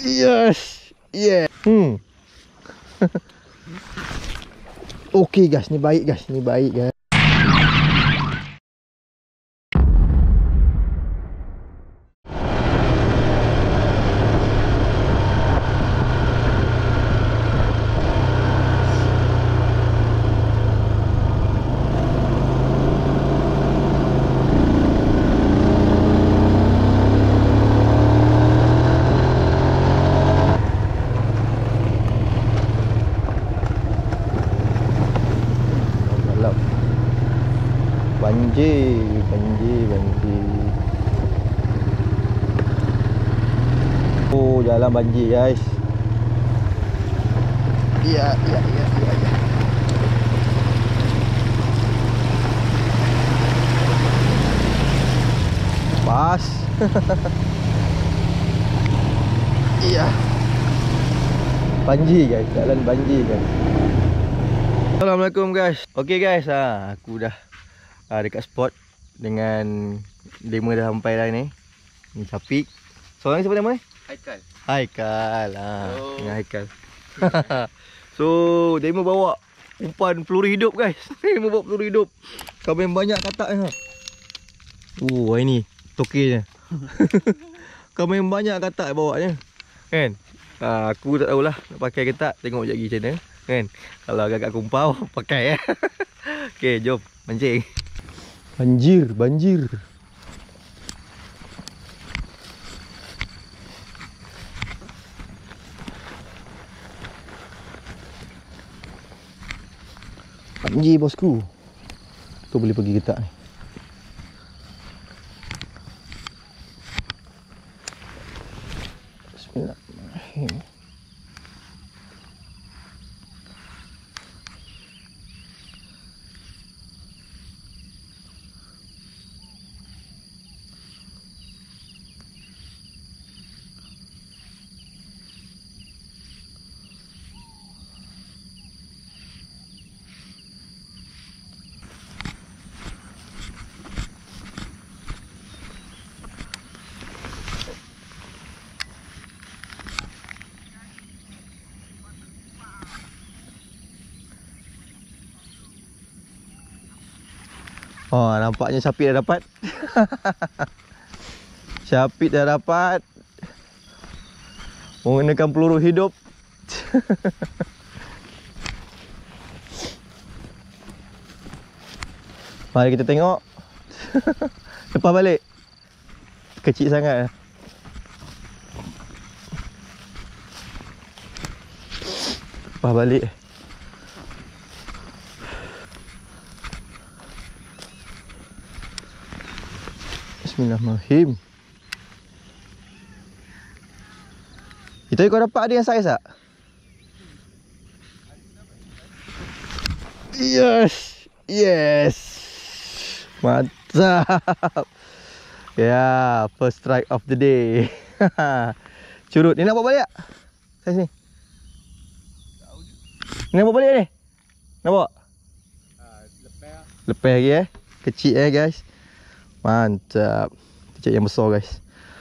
Yes. Yeah. Okey guys, ni baik guys, ni baik guys. Banjir. Oh, jalan banjir guys. Ya. Pas. Iya. Banjir guys, jalan banjir guys. Assalamualaikum guys. Okey guys, aku dah dekat spot dengan demo dah sampai dah ni. Ni Syafiq. Seorang ni siapa nama ni? Haikal. Dengan Haikal. So, demo bawa umpan peluru hidup guys. Demo bawa peluru hidup. Kau main banyak katak ni. Hari ni tokenya. Kau main banyak katak bawa ni. Kan? Aku tak tahulah nak pakai ke tak. Tengok je lagi macam mana. Kan? Kalau agak-agak kumpau pakai Okey, jom mancing. Banjir. Banjir bosku. Tu boleh pergi ke tak ni. Bismillahirrahmanirrahim. Oh, nampaknya Syafiq dah dapat. Syafiq dah dapat menggunakan peluru hidup. Mari kita tengok. Lepas balik. Kecil sangat. Lepas balik. Bismillahirrahmanirrahim. Itu kau dapat ada yang saiz tak? Yes. Mantap. Ya, first strike of the day. Curut. Ni nak bawa balik tak? Saiz ni. Ni nak bawa balik ni? Nak bawa? Lepas lagi Kecil guys. Mantap. Kita cari yang besar guys.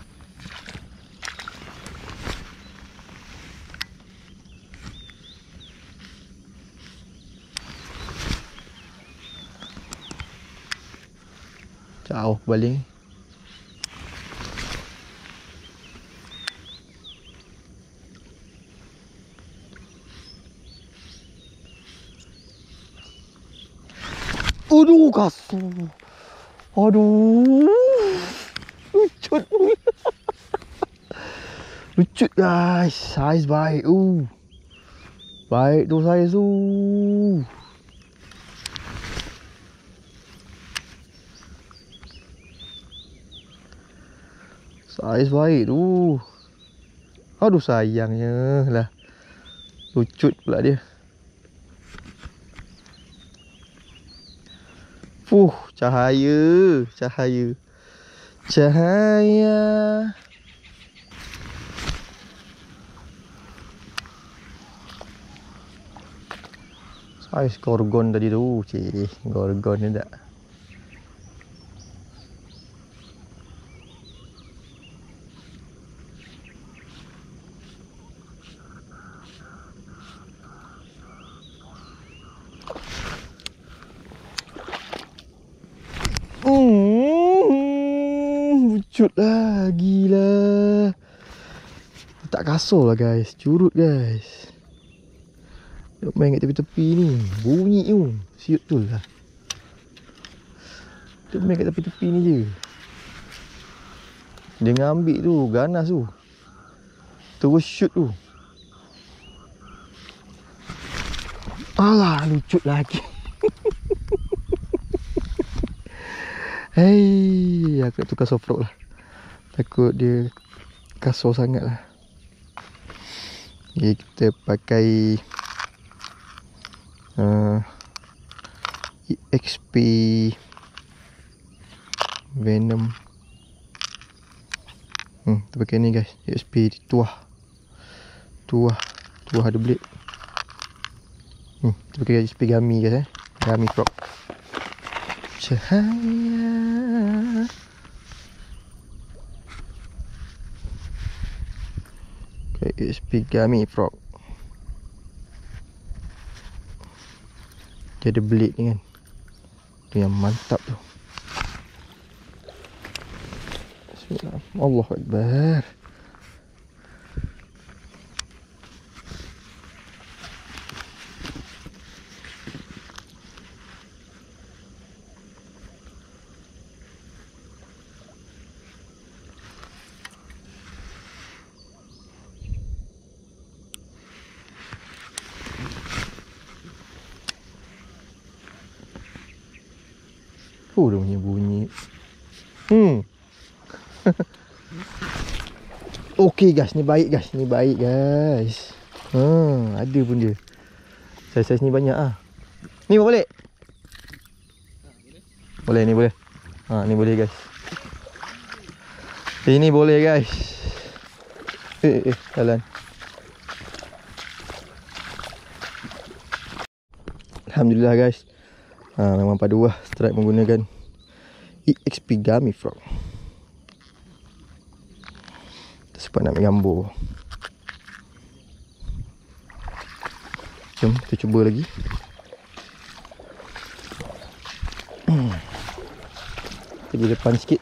Jauh balik. Aduh, kasut. Aduh. Lucut. Lucut guys. Saiz baik. Baik tu saiz tu. Saiz baik tu. Aduh sayangnya lah. Lucut pula dia. Cahaya. Saiz gorgon tadi tu. Gorgon ni tak. lucut lah. Gila. Tak kasar lah guys. Curut guys. Dia main kat tepi-tepi ni. Bunyi tu. Siut tu lah. Dia main kat tepi-tepi ni je. Dia ngambil tu. Ganas tu. Terus shoot tu. Alah, lucut lagi. Hei, aku nak tukar soft rock lah. Takut dia kasar sangat lah. Okay, kita pakai EXP Venom. Kita pakai ni guys, EXP Tuah ada blade. Kita pakai EXP Gummy guys Gummy Frog. Cahaya. Okay, EXP Gummy Frog. Dia ada blade ni kan. Dia yang mantap tu. Bismillah. Allahu Akbar. Dia punya bunyi. Okey guys, ni baik guys. Ni baik guys. Ada pun dia. Saiz-saiz ni banyak ah. Ni boleh? Boleh, ni boleh. Ni boleh guys. Ini boleh guys. Jalan. Alhamdulillah guys. Memang padu lah strike menggunakan EXP Gummy Frog. Kita sempat nak ambil gambar. Jom kita cuba lagi. Kita pergi depan sikit.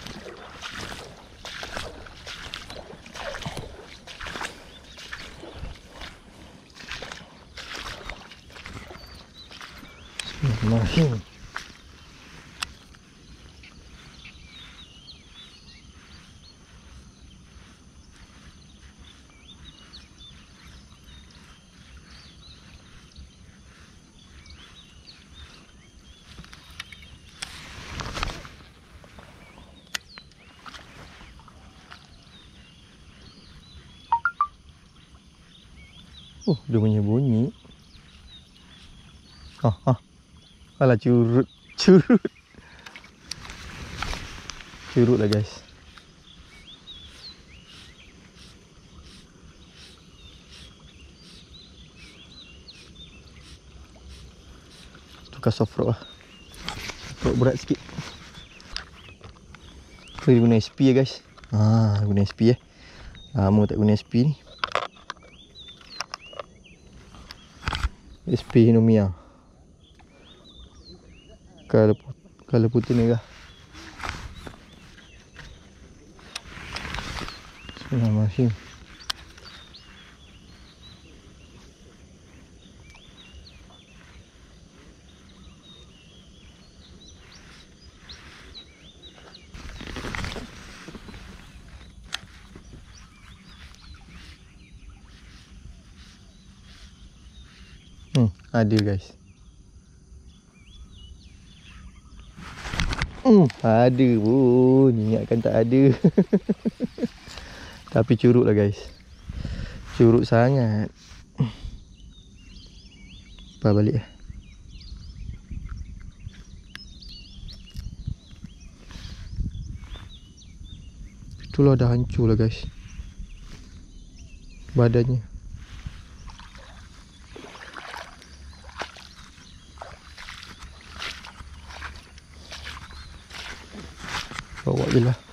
Bismillahirrahmanirrahim. Dia punya bunyi. Alah curut. Curut lah guys. Tukar soft rock lah. Rock berat sikit. Kita guna SP ya guys. Guna SP lama tak guna SP ni. SP Hinomia. Kalau putih merah. Bismillahirrahmanirrahim. Ada guys. Ada pun. Ingatkan tak ada. Tapi curut lah guys. Curut sangat. Lepas balik lah. Itulah dah hancur lah guys. Badannya. Bawa je lah.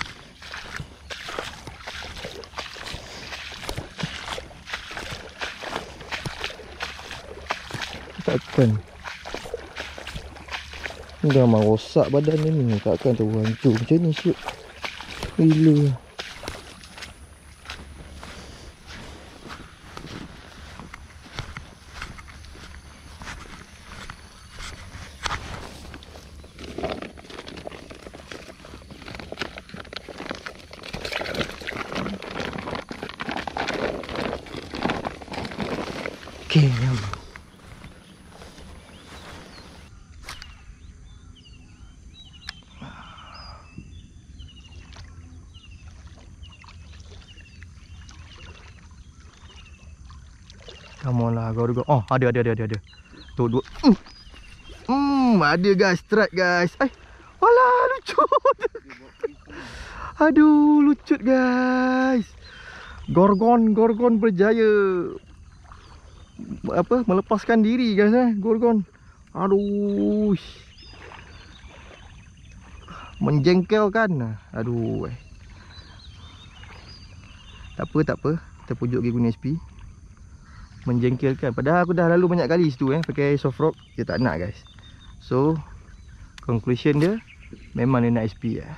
Takkan dah memang rosak badan dia ni. Takkan tu hancur macam ni shoot. Gila. Okay, come on lah, go. Oh, ada. Tu dua. Ada guys, strike guys. Walah, lucut. Aduh, lucut guys. Gorgon berjaya melepaskan diri guys Gorgon. Aduh. Menjengkelkan. Aduh. Tak apa. Kita pujuk pergi guna SP. Menjengkelkan. Padahal aku dah lalu banyak kali situ pakai soft rock. Dia tak nak guys. So conclusion dia memang dia nak SP lah.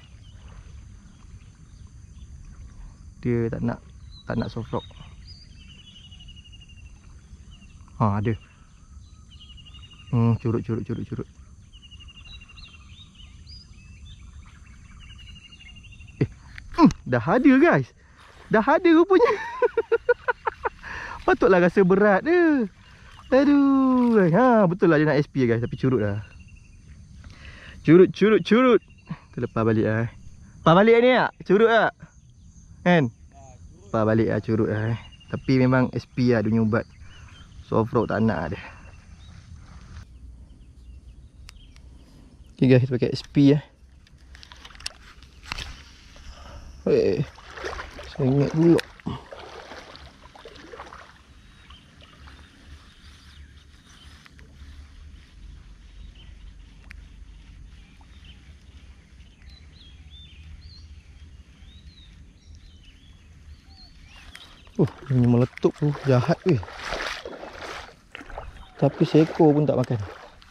Dia tak nak soft rock. Ada. Curut. Dah ada guys. Dah ada rupanya. Patutlah rasa berat dia. Aduh. Betul lah dia nak SP guys. Tapi curut lah. Curut. Kita lepas balik lah. Lepas balik ni tak? Curut tak? Kan? Lepas balik lah curut lah Tapi memang SP lah dia punya ubat. Soft rock tak nak dia. Okay guys, pakai SP saya ingat pula. Ini meletup tu, jahat weh. Tapi seekor pun tak makan.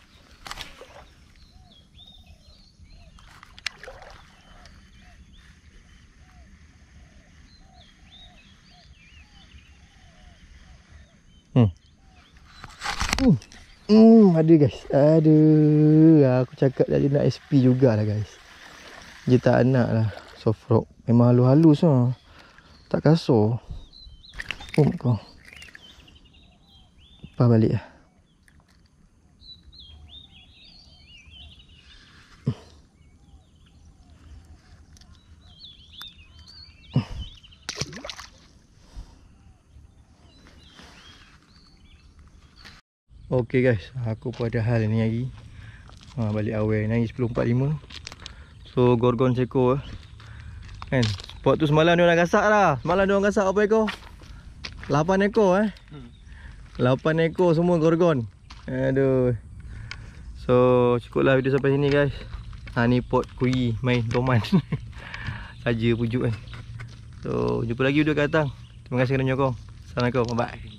Ada guys. Aku cakap tadi nak SP jugalah guys. Dia tak nak lah soft rock. Memang halus-halus lah. Tak kasar. Kau lepas balik lah. Okay guys, aku pun ada hal ni lagi. Balik awal ni 10.45. So Gorgon seko kan. Spot tu semalam dia orang gasak dah. Semalam dia orang gasak apa ekor? 8 ekor 8 ekor semua Gorgon. Aduh. So cukuplah video sampai sini guys. Ni pot kui main doman. Saja pujuk kan. So jumpa lagi video akan datang. Terima kasih kerana menyokong. Assalamualaikum. Bye.